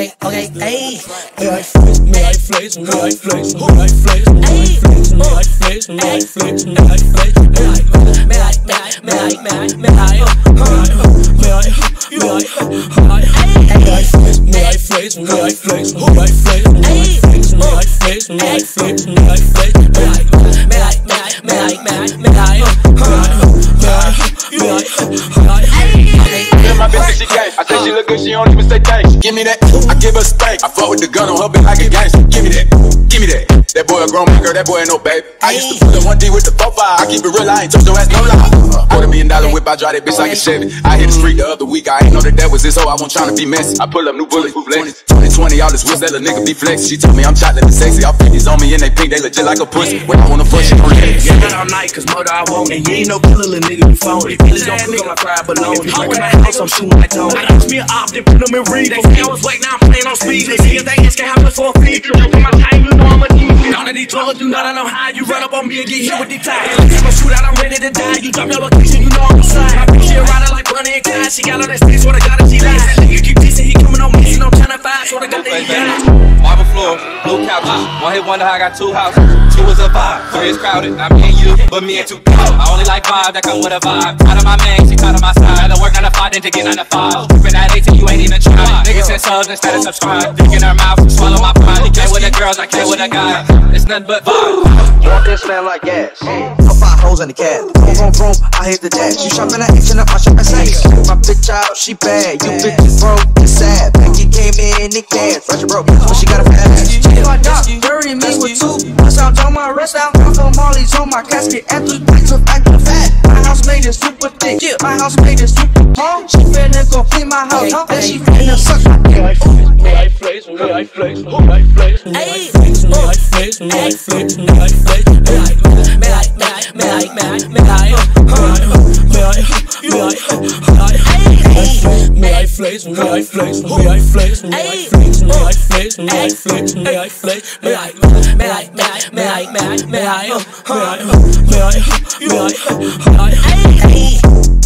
okay, ayy. May I flex, may I flex, may I flex, may I flex, may I flex, may I flex, may I flex, may I flex, may I flex, may I flex, may I flex, may I flex, may I flex, may I flex, may I flex, may I flex, may I flex, my bitch, she gay. I say she look good, she don't even say thanks. Give me that, I give her spank. I fuck with the gun on her back like a gangster. Give me that, give me that. That boy a grown man, girl, that boy ain't no baby. I used to put a 1D with the 4-5. I keep it real, I ain't told your ass no lie. $250,000 whip, I drive that bitch like a Chevy. I hit the street the other week, I ain't know that was this hoe. I wasn't tryna be messy. I pull up new bulletproof Lexus. 2020, all this whips that little nigga be flexing. She told me I'm chocolate and sexy. All 50s on me and they pink, they legit like a pussy. When I wanna fuck, she gon' get it. Yeah, all night, cause murder I want it. You ain't no killer, little nigga, you phony. Feelings gon' cook on my fried bologna. Hawk in my house, I'm shooting like Tony. I used me an op, then put them in read. They say I was white, now I'm playing on speed. They see if they asking how much for a fee. You for my time, you know I'm a demon. All of these drugs, you know I know how. You run up on me and get hit with the tires. If I shoot out, I'm ready to die. You drop your location, you know I'm inside. My bitch, she a rider like Bunny and Clyde. She got all that space, swear to God, she lies. That nigga keep dissing, he coming on me, she no China 5. Swear to God, that he got marble floor, blue couches. One hit wonder, I got 2 houses. 2 is a vibe, 3 is crowded. Not me and you, but me and 2 people. I only like vibe that come with a vibe. Out of my man, she out of my side. I work 9 to 5, then to get 9 to 5. Trippin' at 18, you ain't even try. Niggas send subs instead of subscribe. Dick in her mouth, swallow my pride. You can't with the girls, I can't with a guy. It's nothing but vibe. Want this smell like gas? Put 5 hoes in the cab. Vroom, vroom, vroom, I hit the dash. She shopping at H&M, I shop at Saks. My bitch out, she bad. You bitches broke and sad. Becky came in the cash. Roger broke, but she got a fat ass. My dog, dirty me with 2. Bust out on my wrist out. I'm from Marley's on my casket. And 3 bites of acting fat. My house made it super thick. My house made it super tall. She finna go clean my house. Then she finna suck my dick. May I flex, may I flex, may I flex, may I flex, may I flex, may I flex, may I flex, may I flex, may I flex, may I flex, may I flex, may I flex, may I flex, may I flex, may I